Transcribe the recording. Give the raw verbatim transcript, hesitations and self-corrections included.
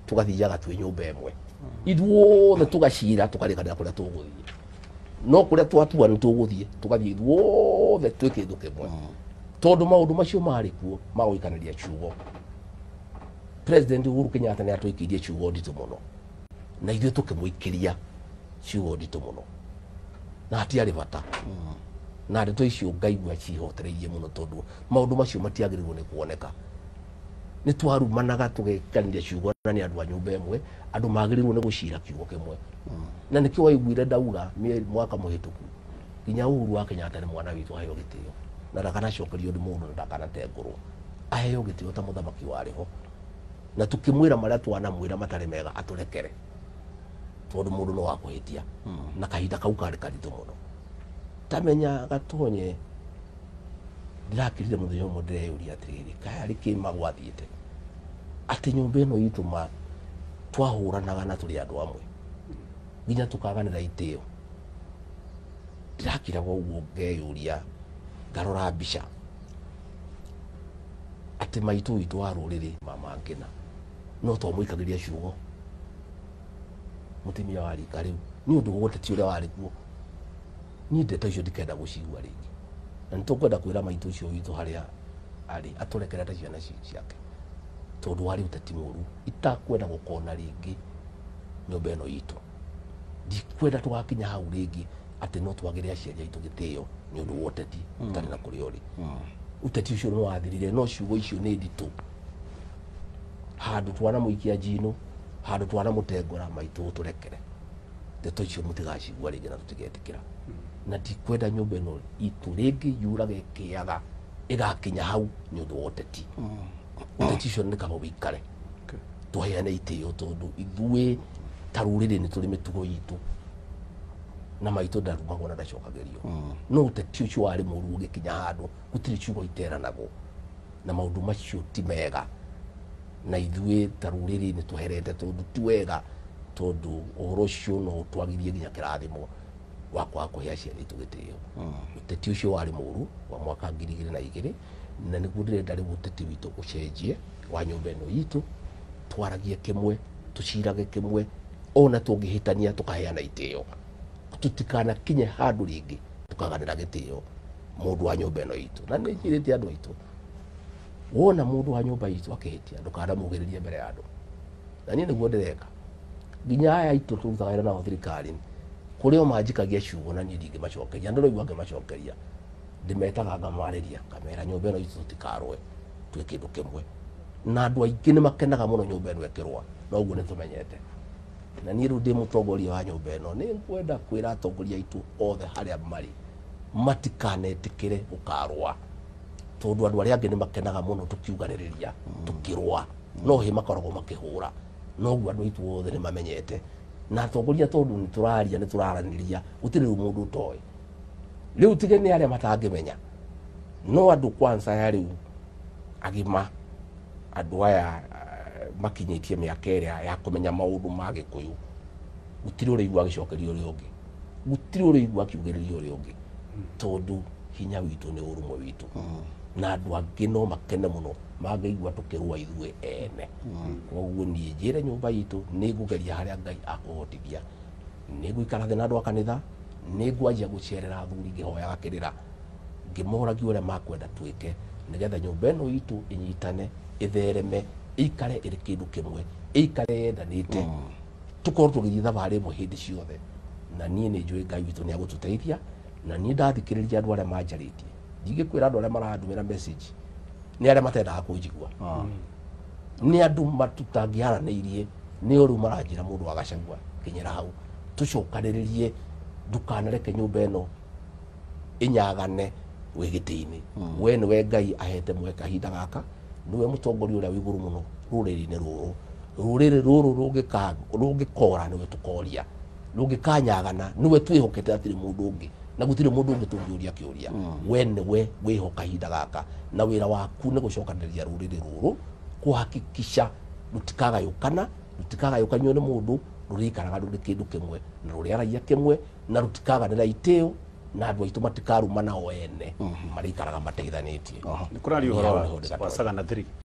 tugathiaga twi nyumba imwe ithuothe tugacira tukarekanira kuria tuguthie no kuria twatua ni tuguthie tugathie ithuothe twi kindu kimwe tondu maundu macio mari kuo maguikaniria ciugo President Uhuru Kenyatta ni atwikirie ciugo nditu muno na ithuĩ tukimuikiria ciugo nditu muno na hatiarĩ bata na ndeto icio ngaigua cihotereirie muno tondu maundu macio matiagĩrĩirwo nĩ kuoneka nĩ twarumanaga tũgekaniria ciugo na nĩ andũ a nyũmba ĩmwe andũ magĩrĩirwo nĩ gũcira kiugo kĩmwe na nĩkĩo waiguire ndauga mwaka mũhĩtũku nginya Uhuru wa Kenyatta nĩ mwana witũ aheo gĩtĩo na ndakanacokerio nĩ mũndũ na ndakanatengũrwo aheo gĩtĩo ta mũthamaki warĩ ho na tukimwira maria twanamwira matari mega aturekere tondu mundu no wakuhitia na kahinda kau kari karitu muno tamenya gatonye ndirakirire muthenya umwe ndireyuria atiriri kari kima gwathiite ati nyumba ino itu ma twahuranaga na turi andu amwe nginya tukaganira itio ndirakira gwo ngeyuria ngarora mbica ati maitu itu aruriri mama ngina no to muikagiria ciugo mutimia wari kariu ni undu guteti uria wari kuo ni ndeto icio ndikenda gucigua ringi na nitukwenda kwira maitu icio witu haria ari aturekera ta ciana ciake tondu wari uteti muru itakwenda gukona ringi nyumba ino itu ndikwenda tugakinya hau ringi ati no twagire aciari aitu gitio ni undu woteti tari na kuriori uteti ucio no wathirire no ciugo icio ni nditu handu twana muikia jino handu twana mutengora maitu turekere ndeto icio mutigacigua ringi na tutigetikira na ndikwenda nyumba ino itu ringi yurage kiaga igakinya hau ni undu woteti uteti ucio ni kabo bikare tuheane itio tondu ithuĩ tarurire ni turi mitugo yitu na maitu ndarumagwo na ndacokagerio no uteti ucio wari muru ugikinya handu gutiri ciugo iteranago na maundu macio ti mega na ithuĩ tarurire ni tuherete tondu ti wega tondu uhoro ucio no twagirie nginya kirathimo wakwa kuhe aciari itu gitio uteti ucio wari muru wa mwaka ngiri igĩrĩ na igĩrĩ na niguo ndirenda riu uteti witu ucenjie wa nyumba ino yitu twaragie kimwe tucirage kimwe ona tungihitania tukaheana itio tutikana kinye handu ringi tukaganira gitio mundu wa nyumba ino yitu na ni njirite andu aitu wona mundu wa nyumba yitu akihitia ndukana mugiririe mbere ya andu na ni niguo ndireka nginya aya aitu turutaga wĩra nao thirikari kurio manjikagia ciugo na ni ndingi macokeria ndu rĩu angĩmacokeria ndimetaga ngamariria ngamera nyumba ino yitu tutikarwe twi kindu kimwe na andu aingi ni makenaga muno nyumba ino ekirwa na uguo ni tumenyete na ni rĩu ndi mutongoria wa nyumba ino ni ngwenda kwira atongoria aitu othe haria mari matikanetikire gukarwa tondu andu aria angi ni makenaga muno tukiuganiriria tukirwa no hi makoragwo makihura no uguo andu aitu othe ni mamenyete na atongoria tondu ni turaria ni turaraniria gutiri mundu toy riu tige ni aria matangimenya no andu kwanza ya riu agima andu aya makinyitie miaka iria ya kumenya maundu ma Gikuyu gutiri uraigua gicokerio uri ungi gutiri uraigua kiugiririo uri ungi tondu hinya witu ni urumwe witu na andu angi no makene muno magaigua tukirwa ithuĩ ene koguo nie njire nyumba yitu ni ngugeria haria Ngai akuhotithia ni guikara thĩ na andu a kanitha ni ngwanjia gucerera athuri ngihoyaga kirira ngimoragia uria makwenda twike nigetha nyumba ino yitu inyitane ithereme ikare iri kindu kimwe ikare yendanite tukorwo tugithii thabari imwe hindi ciothe na nie ni njui Ngai witu ni agututeithia na nie ndathikiriria andu aria manjaritie ndingikwira andu aria marandumira message ni aria matendaga kunjigua ni andu matutangiaraniirie ni uru maranjira mundu agacagua kinyira hau tucokaniririe ndukanareke nyumba ino inyagane wigiti-ini we niwe Ngai ahete mwe kahinda gaka niwe mutongoria uria wiguru muno ruriri-ini ruru ruriri ruru rungika rungikora niwe tukoria rungikanyagana niwe twihokete atiri mundu ungi na gutire mundu ungi tungiuria kiuria we niwe wihoka kahinda gaka na wira waku ni gucokaniria ruriri ruru kuhakikisha rutikagayukana rutikagayukanio ni mundu rurikaraga ruri kindu kimwe na ruriaragia kimwe na rutikaganira itio na andu aitu matikarumana o ene marikaraga mateithanitie ni kurari uhoro wa Sagana three